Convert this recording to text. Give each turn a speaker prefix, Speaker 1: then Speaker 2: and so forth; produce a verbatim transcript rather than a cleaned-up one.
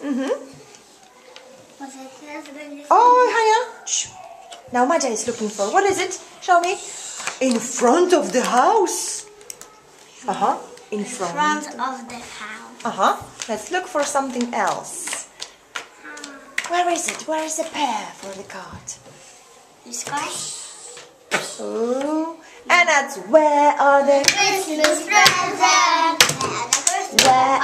Speaker 1: Mm-hmm. Oh, Hanya. Shh. Now Maja is looking for, what is it? Show me. In front of the house. Uh-huh. In front.
Speaker 2: front of the house.
Speaker 1: Uh-huh. Let's look for something else. Where is it? Where is the pear for the cart?
Speaker 2: This guy?
Speaker 1: Oh. And that's where are the
Speaker 2: Christmas presents.
Speaker 1: Where